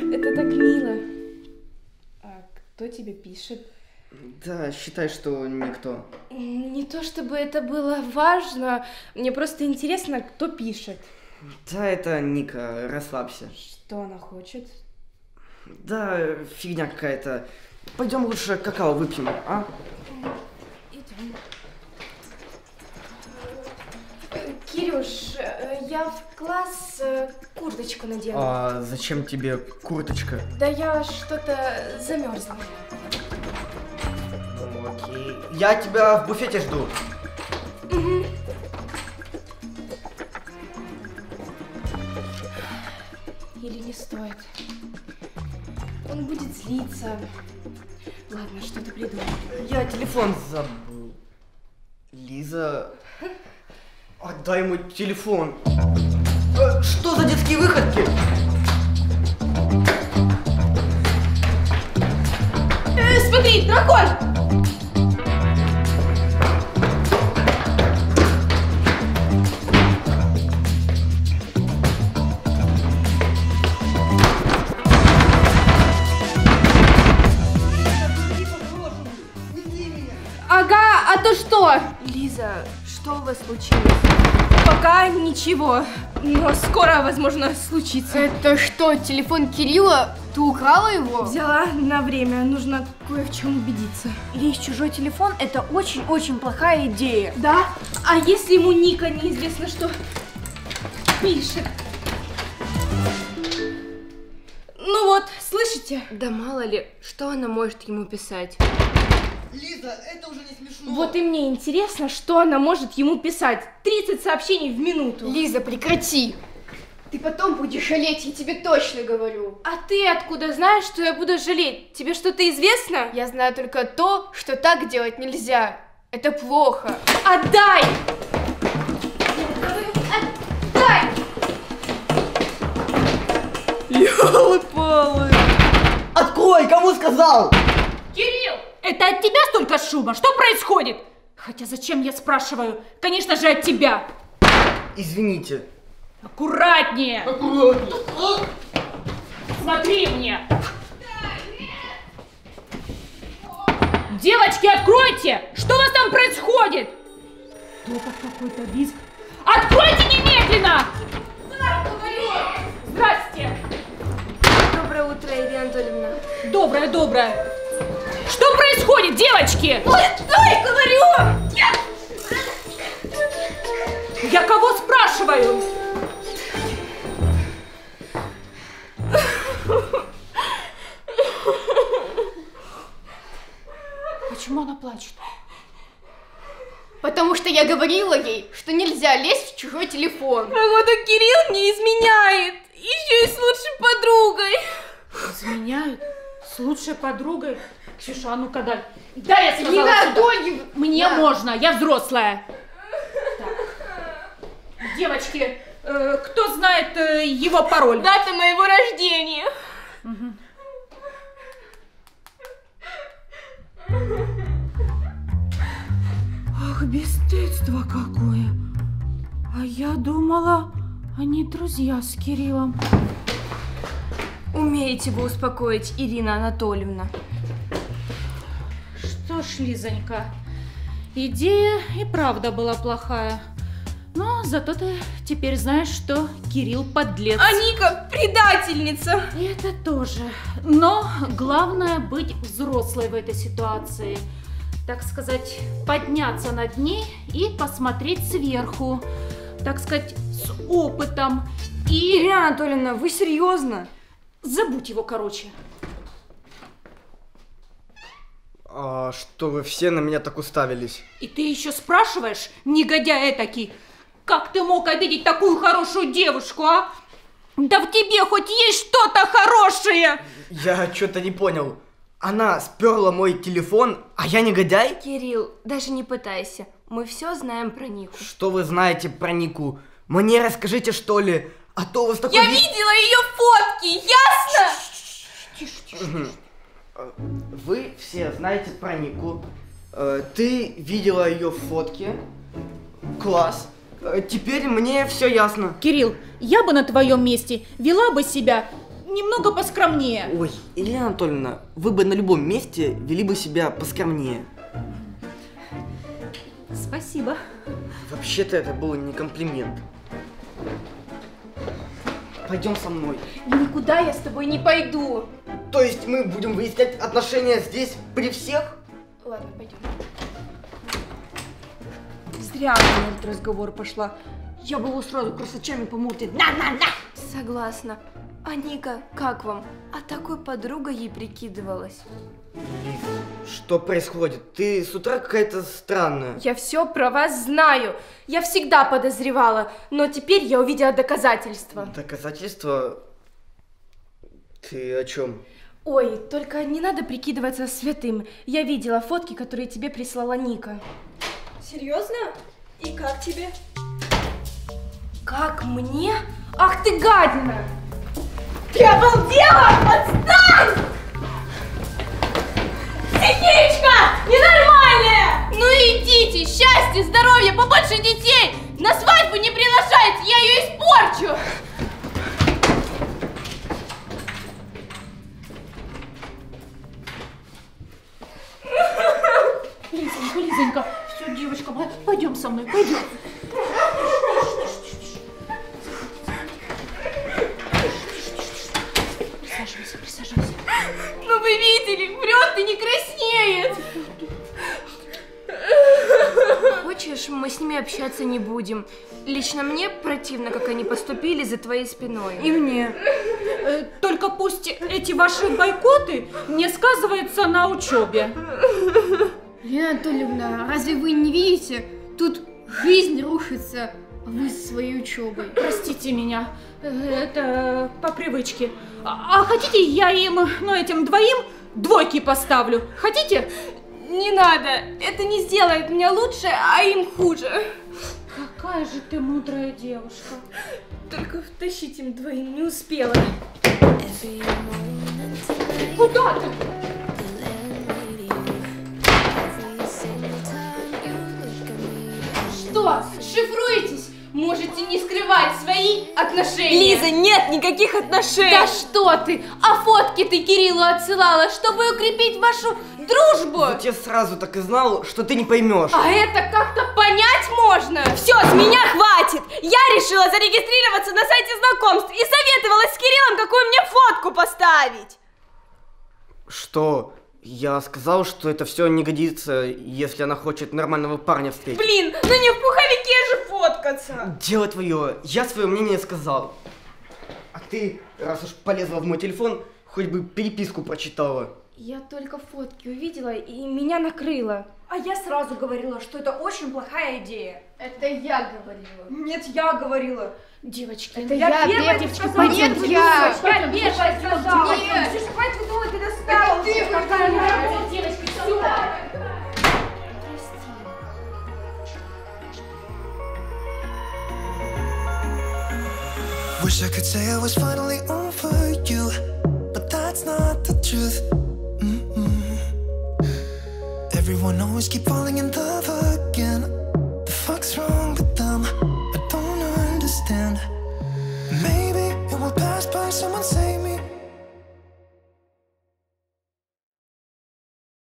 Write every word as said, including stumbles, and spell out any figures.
Это так мило. А кто тебе пишет? Да, считай, что никто. Не то чтобы это было важно, мне просто интересно, кто пишет. Да, это Ника, расслабься. Что она хочет? Да, фигня какая-то. Пойдем лучше какао выпьем, а? Идем. Кирюш, я в класс курточку надену. А зачем тебе курточка? Да я что-то замерзла. Ну окей. Я тебя в буфете жду. Угу. Или не стоит. Он будет злиться. Ладно, что-то придумаю. Я телефон забыл. Лиза, отдай мой телефон. Э, что за детские выходки? Э, смотри, дракон! Ага, а то что? Лиза, что у вас случилось? Пока ничего, но скоро, возможно, случится. Это что, телефон Кирилла? Ты украла его? Взяла на время, нужно кое в чем убедиться. Лезть в чужой телефон – это очень-очень плохая идея. Да? А если ему Ника неизвестно что пишет? Ну вот, слышите? Да мало ли, что она может ему писать? Лиза, это уже не смешно. Вот и мне интересно, что она может ему писать. тридцать сообщений в минуту. Лиза, прекрати. Ты потом будешь жалеть, я тебе точно говорю. А ты откуда знаешь, что я буду жалеть? Тебе что-то известно? Я знаю только то, что так делать нельзя. Это плохо. Отдай! Отдай! Ёлы-палы! Открой, кому сказал? Кирилл! Это от тебя столько шума? Что происходит? Хотя зачем я спрашиваю? Конечно же от тебя. Извините. Аккуратнее. Аккуратнее. Смотри мне. Девочки, откройте! Что у вас там происходит? Топот какой-то, визг. Откройте немедленно! Здрасте. Доброе утро, Ирина Анатольевна. Доброе, доброе. Что происходит, девочки? Ой, стой, говорю! Я кого спрашиваю? Почему она плачет? Потому что я говорила ей, что нельзя лезть в чужой телефон. Походу, Кирилл не изменяет. Еще и с лучшей подругой. Изменяют? С лучшей подругой? Ксюша, а ну-ка дай. Да, я сказала Ирина сюда. Анатольевна! Мне Да. можно, я взрослая. Так. Девочки, э, кто знает э, его пароль? Дата моего рождения. Угу. Ах, бесстыдство какое. А я думала, они друзья с Кириллом. Умеете вы успокоить, Ирина Анатольевна. Что ж, Лизонька, идея и правда была плохая. Но зато ты теперь знаешь, что Кирилл подлец. А Ника предательница. И это тоже. Но главное быть взрослой в этой ситуации. Так сказать, подняться над ней и посмотреть сверху. Так сказать, с опытом. И... Ирина Анатольевна, вы серьезно? Забудь его, короче. А что вы все на меня так уставились? И ты еще спрашиваешь, негодяй этакий, как ты мог обидеть такую хорошую девушку, а? Да в тебе хоть есть что-то хорошее! Я что-то не понял. Она сперла мой телефон, а я негодяй? Кирилл, даже не пытайся. Мы все знаем про Нику. Что вы знаете про Нику? Мне расскажите, что ли, а то у вас такой... Я вид- видела ее фотки, ясно? Тише, тише, тише. Вы все знаете про Нику. Э, Ты видела ее фотки. Класс. Э, Теперь мне все ясно. Кирилл, я бы на твоем месте вела бы себя немного поскромнее. Ой, Елена Анатольевна, вы бы на любом месте вели бы себя поскромнее. Спасибо. Вообще-то это был не комплимент. Пойдем со мной. Никуда я с тобой не пойду. То есть мы будем выяснять отношения здесь при всех? Ладно, пойдем. Зря она на этот разговор пошла. Я бы его сразу красочами помутит. На-на-на! Согласна. А Ника, как вам? А такой подругой ей прикидывалась. Лиз, что происходит? Ты с утра какая-то странная. Я все про вас знаю. Я всегда подозревала, но теперь я увидела доказательства. Доказательства? Ты о чем? Ой, только не надо прикидываться святым. Я видела фотки, которые тебе прислала Ника. Серьезно? И как тебе? Как мне? Ах ты гадина! Ты обалдела? Отстань! Психичка! Ненормальная! Ну идите! Счастья, здоровья, побольше детей! На свадьбу не приглашайте, я ее испорчу! Лизонька, Лизонька, все, девочка, пойдем со мной, пойдем. Присаживайся, присаживайся. Ну вы видели, врет и не краснеет. Хочешь, мы с ними общаться не будем. Лично мне противно, как они поступили за твоей спиной. И мне. Э, только пусть эти ваши бойкоты не сказываются на учебе. Лена Анатольевна, разве вы не видите? Тут жизнь рушится, а вы со своей учебой. Простите меня, э, это по привычке. А, а хотите, я им, ну этим двоим двойки поставлю? Хотите? Не надо, это не сделает меня лучше, а им хуже. Какая же ты мудрая девушка. Только втащить им двоим не успела. Куда ты? Что, шифруетесь? Можете не скрывать свои отношения. Лиза, нет никаких отношений. Да что ты? А фотки ты Кириллу отсылала, чтобы укрепить вашу дружбу? Вот я сразу так и знал, что ты не поймешь. А это как-то понять можно? Все, с меня хватит. Я решила зарегистрироваться на сайте знакомств и советовалась с Кириллом, какую мне фотку поставить. Что? Я сказал, что это все не годится, если она хочет нормального парня встретить. Блин, ну не в пуховике же фоткаться. Дело твое, я свое мнение сказал. А ты, раз уж полезла в мой телефон, хоть бы переписку прочитала. Я только фотки увидела, и меня накрыло. А я сразу говорила, что это очень плохая идея. Это я говорила. Нет, я говорила. Девочки, Это я, первая девочки, сказала. Нет, пойдем, я. Я первая сказала. Нет. Слушай, хватит думать, ты достала. Это ты Какая говорила. девочки, все. Wish I could say I was finally over you, but that's not the truth. Mm-mm. Everyone always keep falling in the